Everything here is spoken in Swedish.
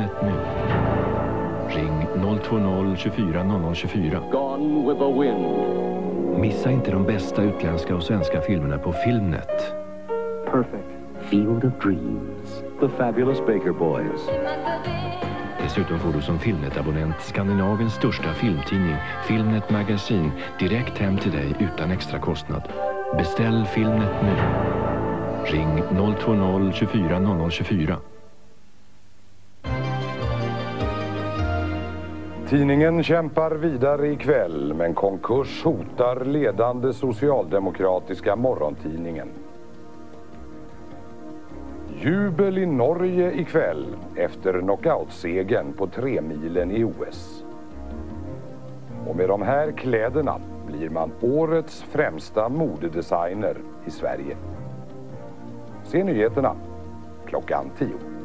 Filmnet nu. Ring 020 24 00 24. Gone with the wind. Missa inte de bästa utländska och svenska filmerna på Filmnet. Perfect. Field of Dreams. The Fabulous Baker Boys. Dessutom får du som Filmnet-abonnent Skandinaviens största filmtidning, Filmnet Magasin, direkt hem till dig utan extra kostnad. Beställ Filmnet nu. Ring 020 24 00 24. Tidningen kämpar vidare ikväll, men konkurs hotar ledande socialdemokratiska morgontidningen. Jubel i Norge ikväll efter knockoutsegern på 3-milen i OS. Och med de här kläderna blir man årets främsta modedesigner i Sverige. Se nyheterna klockan 10.